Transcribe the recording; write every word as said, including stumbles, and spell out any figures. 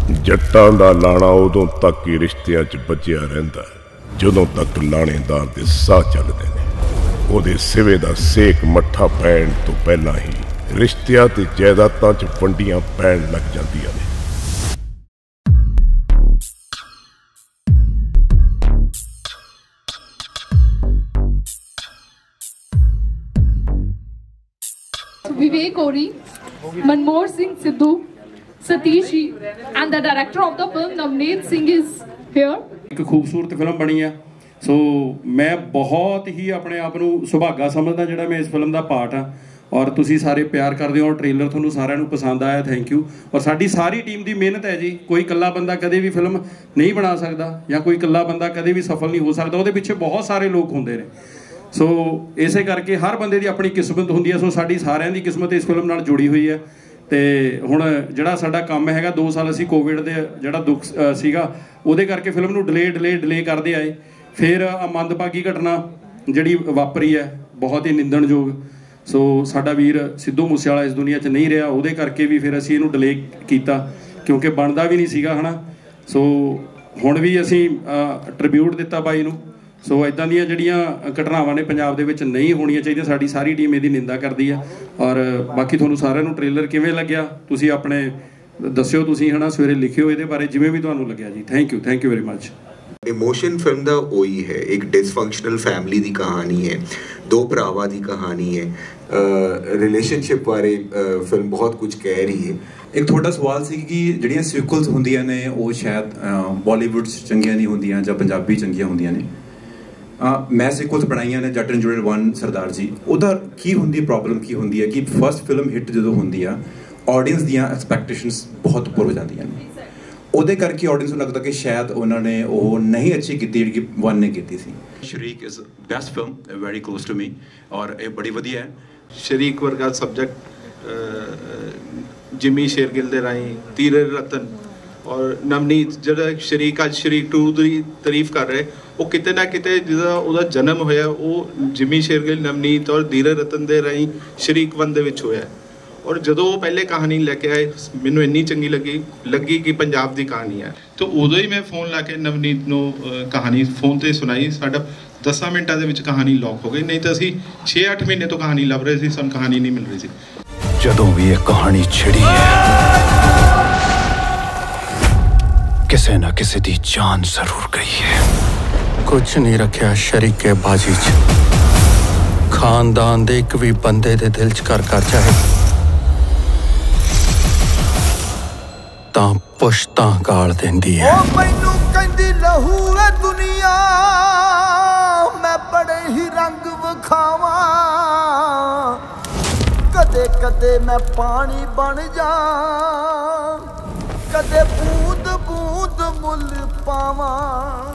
जट्टां दा लाणा उदों तक ही रिश्तियां च बचिया रहिंदा जदों तक लाणेदार दे साह चलदे ने। ओदे सिवे दा सेक मट्ठा पैण तो पहलां ही रिश्तियां ते जायदादां च वंडियां पैण लग जांदियां ने। Vivek Ori, Manmohan Singh Sidhu, Satish ji, and the director of the film Navneet Singh is here. एक खूबसूरत फिल्म बनी है, सो मैं बहुत ही अपने आप ਨੂੰ ਸੁਭਾਗਾ ਸਮਝਦਾ ਜਿਹੜਾ ਮੈਂ ਇਸ ਫਿਲਮ ਦਾ ਪਾਰਟ ਹਾਂ ਔਰ ਤੁਸੀਂ ਸਾਰੇ ਪਿਆਰ ਕਰਦੇ ਹੋ। ਟ੍ਰੇਲਰ ਤੁਹਾਨੂੰ ਸਾਰਿਆਂ ਨੂੰ ਪਸੰਦ ਆਇਆ, ਥੈਂਕ ਯੂ। ਔਰ ਸਾਡੀ ਸਾਰੀ ਟੀਮ ਦੀ ਮਿਹਨਤ ਹੈ ਜੀ। ਕੋਈ ਇਕੱਲਾ ਬੰਦਾ ਕਦੇ ਵੀ ਫਿਲਮ ਨਹੀਂ ਬਣਾ ਸਕਦਾ ਜਾਂ ਕੋਈ ਇਕੱਲਾ ਬੰਦਾ ਕਦੇ ਵੀ ਸਫਲ ਨਹੀਂ ਹੋ ਸਕਦਾ। ਉਹਦੇ ਪਿੱਛੇ ਬਹੁਤ ਸਾਰੇ ਲੋਕ ਹੁੰਦੇ ਨੇ। ਸੋ ਇਸੇ ਕਰਕੇ ਹਰ ਬੰਦੇ ਦੀ ਆਪਣੀ ਕਿਸਮਤ ਹੁੰਦੀ ਹੈ। ਸੋ ਸਾਡੀ ਸਾਰਿਆਂ ਦੀ ਕਿਸਮਤ ਇਸ ਫਿਲਮ ਨਾਲ ਜੁੜੀ ਹੋਈ ਹੈ। ਤੇ ਹੁਣ ਜਿਹੜਾ ਸਾਡਾ ਕੰਮ ਹੈਗਾ, ਦੋ ਸਾਲ ਅਸੀਂ ਕੋਵਿਡ ਦੇ ਜਿਹੜਾ ਦੁੱਖ ਸੀਗਾ ਉਹਦੇ ਕਰਕੇ ਫਿਲਮ ਨੂੰ ਡਿਲੇ ਡਿਲੇ ਡਿਲੇ ਕਰਦੇ ਆਏ। ਫਿਰ ਆ ਮੰਦਭਾਗੀ ਘਟਨਾ ਜਿਹੜੀ ਵਾਪਰੀ ਹੈ ਬਹੁਤ ਹੀ ਨਿੰਦਣਯੋਗ। ਸੋ ਸਾਡਾ ਵੀਰ ਸਿੱਧੂ ਮੂਸੇਵਾਲਾ ਇਸ ਦੁਨੀਆ 'ਚ ਨਹੀਂ ਰਿਹਾ, ਉਹਦੇ ਕਰਕੇ ਵੀ ਫਿਰ ਅਸੀਂ ਇਹਨੂੰ ਡਿਲੇ ਕੀਤਾ ਕਿਉਂਕਿ ਬਣਦਾ ਵੀ ਨਹੀਂ ਸੀਗਾ, ਹੈ ਨਾ। ਸੋ ਹੁਣ ਵੀ ਅਸੀਂ ਟ੍ਰਿਬਿਊਟ ਦਿੱਤਾ ਬਾਈ ਨੂੰ। ਸੋ ਇੱਦਾਂ ਦੀਆਂ ਜਿਹੜੀਆਂ ਘਟਨਾਵਾਂ ਨੇ ਪੰਜਾਬ ਦੇ ਵਿੱਚ ਨਹੀਂ ਹੋਣੀਆਂ ਚਾਹੀਦੀਆਂ। ਸਾਡੀ ਸਾਰੀ ਟੀਮ ਇਹਦੀ ਨਿੰਦਾ ਕਰਦੀ ਆ। ਔਰ ਬਾਕੀ ਤੁਹਾਨੂੰ ਸਾਰਿਆਂ ਨੂੰ ਟ੍ਰੇਲਰ ਕਿਵੇਂ ਲੱਗਿਆ ਤੁਸੀਂ ਆਪਣੇ ਦੱਸਿਓ, ਤੁਸੀਂ ਹੈ ਨਾ ਸਵੇਰੇ ਲਿਖਿਓ ਇਹਦੇ ਬਾਰੇ ਜਿਵੇਂ ਵੀ ਤੁਹਾਨੂੰ ਲੱਗਿਆ ਜੀ। Thank you thank you very much. Emotion film दा ओही है, एक डिसफंक्शनल फैमिली दी कहानी है, दो भरावां दी कहानी है, रिलेशनशिप बारे फिल्म बहुत कुछ कह रही है। एक थोड़ा सवाल सी कि ਜਿਹੜੀਆਂ ਸੀਕੁਅल्स ਹੁੰਦੀਆਂ ਨੇ ਉਹ ਸ਼ਾਇਦ ਬਾਲੀਵੁੱਡ 'ਚ ਚੰਗੀਆਂ ਨਹੀਂ ਹੁੰਦੀਆਂ ਜਾਂ ਪੰਜਾਬੀ ਚੰਗੀਆਂ ਹੁੰਦੀਆਂ ਨੇ। ਮੈਂ ਸੀਕੁਅल्स ਬਣਾਈਆਂ ਨੇ ਜੱਟ ਐਂਡ ਜੁੜੇਲ ਵਨ ਸਰਦਾਰ ਜੀ। ਉਹਦਾ ਕੀ ਹੁੰਦੀ ਪ੍ਰੋਬਲਮ ਕੀ ਹੁੰਦੀ ਹੈ ਕਿ ਫਸਟ ਫਿਲਮ ਹਿੱਟ ਜਦੋਂ ਹੁੰਦੀ ਆ ਆਡੀਅנס ਦੀਆਂ ਐਕਸਪੈਕਟੇਸ਼ਨਸ ਬਹੁਤ ਉੱਪਰ ਹੋ ਜਾਂਦੀਆਂ ਨੇ। ਉਹਦੇ ਕਰਕੇ ਆਡੀਅנס ਨੂੰ ਲੱਗਦਾ ਕਿ ਸ਼ਾਇਦ ਉਹਨਾਂ ਨੇ ਉਹ ਨਹੀਂ ਅੱਛੀ ਕੀਤੀ ਜਿਹੜੀ ਕਿ ਵਨ ਨੇ ਕੀਤੀ ਸੀ। Shareek is best film, very close to me ਔਰ ਇਹ ਬੜੀ ਵਧੀਆ ਹੈ। ਸ਼ਰੀਕ ਵਰਗਾ ਸਬਜੈਕਟ ਜਿਮੀ ਸ਼ੇਰਗਿੱਲ ਦੇ ਰਾਹੀਂ ਤੀਰੇ ਰਤਨ ਔਰ ਨਵਨੀਤ ਜਿਹੜਾ ਸ਼ਰੀਕ ਅੱਜ ਸ਼ਰੀਕ ਟੂ ਦੀ ਤਾਰੀਫ ਕਰ ਰਹੇ, ਉਹ ਕਿਤੇ ਨਾ ਕਿਤੇ ਜਿਹਦਾ ਉਹਦਾ ਜਨਮ ਹੋਇਆ ਉਹ ਜਿਮੀ ਸ਼ੇਰਗਿੱਲ, ਨਵਨੀਤ ਔਰ ਧੀਰੇ ਰਤਨ ਦੇ ਰਾਹੀਂ ਸ਼ਰੀਕ ਵਨ ਦੇ ਵਿੱਚ ਹੋਇਆ। ਔਰ ਜਦੋਂ ਉਹ ਪਹਿਲੇ ਕਹਾਣੀ ਲੈ ਕੇ ਆਏ ਮੈਨੂੰ ਇੰਨੀ ਚੰਗੀ ਲੱਗੀ ਲੱਗੀ ਕਿ ਪੰਜਾਬ ਦੀ ਕਹਾਣੀ ਹੈ। ਤਾਂ ਉਦੋਂ ਹੀ ਮੈਂ ਫੋਨ ਲਾ ਕੇ ਨਵਨੀਤ ਨੂੰ ਕਹਾਣੀ ਫੋਨ 'ਤੇ ਸੁਣਾਈ। ਸਾਡਾ ਦਸਾਂ ਮਿੰਟਾਂ ਦੇ ਵਿੱਚ ਕਹਾਣੀ ਲੌਕ ਹੋ ਗਈ, ਨਹੀਂ ਤਾਂ ਅਸੀਂ ਛੇ ਅੱਠ ਮਹੀਨੇ ਤੋਂ ਕਹਾਣੀ ਲੱਭ ਰਹੇ ਸੀ, ਸਾਨੂੰ ਕਹਾਣੀ ਨਹੀਂ ਮਿਲ ਰਹੀ ਸੀ। ਜਦੋਂ ਵੀ ਇਹ ਕਹਾਣੀ ਛਿੜੀ ਹੈ ਕਿਸੇ ਨਾ ਕਿਸੇ ਦੀ ਜਾਨ ਜ਼ਰੂਰ ਗਈ ਹੈ। ਕੁਛ ਨਹੀਂ ਰੱਖਿਆ ਸ਼ਰੀਕੇ ਬਾਜੀ 'ਚ, ਖਾਨਦਾਨ ਦੇ ਇੱਕ ਵੀ ਬੰਦੇ ਦੇ ਦਿਲ 'ਚ ਕਰ ਕਰ ਚਾਹੇ ਤਾਂ ਪੁਸ਼ਤਾਂ ਗਾਲ ਦਿੰਦੀ ਹੈ। ਉਹ ਮੈਨੂੰ ਕਹਿੰਦੀ ਲਹੂ ਏ ਦੁਨੀਆ, ਮੈਂ ਬੜੇ ਹੀ ਰੰਗ ਵਿਖਾਵਾਂ, ਕਦੇ ਕਦੇ ਮੈਂ ਪਾਣੀ ਬਣ ਜਾ, ਕਦੇ ਬੂੰਦ ਬੂੰਦ ਮੁੱਲ ਪਾਵਾਂ।